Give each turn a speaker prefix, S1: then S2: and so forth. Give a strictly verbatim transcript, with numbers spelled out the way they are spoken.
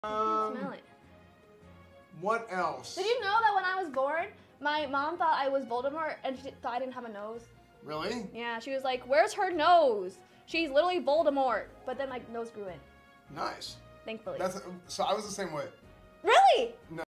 S1: Um,
S2: smell it.
S1: What else?
S2: Did you know that when I was born, my mom thought I was Voldemort and she thought I didn't have a nose?
S1: Really?
S2: Yeah, she was like, where's her nose? She's literally Voldemort. But then my nose grew in,
S1: Nice.
S2: thankfully.
S1: That's so I was the same way.
S2: Really?
S1: No.